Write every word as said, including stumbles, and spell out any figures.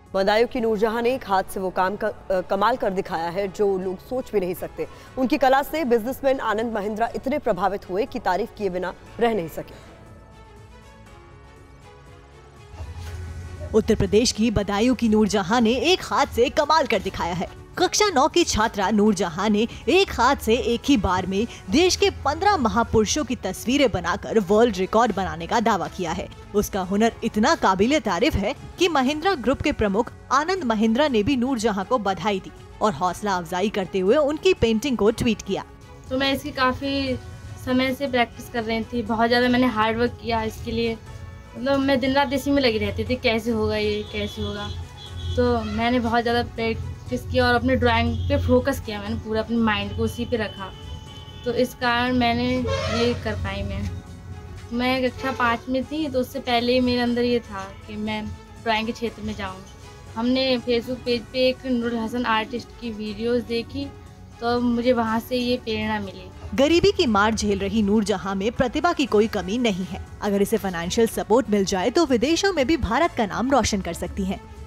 बदायूं की नूरजहां ने एक हाथ से वो काम का आ, कमाल कर दिखाया है जो लोग सोच भी नहीं सकते। उनकी कला से बिजनेसमैन आनंद महिंद्रा इतने प्रभावित हुए कि तारीफ किए बिना रह नहीं सके। उत्तर प्रदेश की बदायूं की नूरजहां ने एक हाथ से कमाल कर दिखाया है। कक्षा नौ की छात्रा नूरजहां ने एक हाथ से एक ही बार में देश के पंद्रह महापुरुषों की तस्वीरें बनाकर वर्ल्ड रिकॉर्ड बनाने का दावा किया है। उसका हुनर इतना काबिले तारीफ है कि महिंद्रा ग्रुप के प्रमुख आनंद महिंद्रा ने भी नूरजहां को बधाई दी और हौसला अफजाई करते हुए उनकी पेंटिंग को ट्वीट किया। तो मैं इसकी काफी समय से प्रैक्टिस कर रही थी, बहुत ज्यादा मैंने हार्ड वर्क किया इसके लिए। मतलब मैं दिन रात इसी में लगी रहती थी, कैसे होगा ये कैसे होगा। तो मैंने बहुत ज़्यादा प्रैक्टिस किया और अपने ड्राइंग पे फोकस किया। मैंने पूरा अपने माइंड को उसी पे रखा, तो इस कारण मैंने ये कर पाई। मैं मैं कक्षा पाँच में थी, तो उससे पहले ही मेरे अंदर ये था कि मैं ड्राइंग के क्षेत्र में जाऊँ। हमने फेसबुक पेज पे एक नूर हसन आर्टिस्ट की वीडियोस देखी, तो मुझे वहाँ से ये प्रेरणा मिली। गरीबी की मार झेल रही नूरजहां में प्रतिभा की कोई कमी नहीं है। अगर इसे फाइनेंशियल सपोर्ट मिल जाए तो विदेशों में भी भारत का नाम रोशन कर सकती है।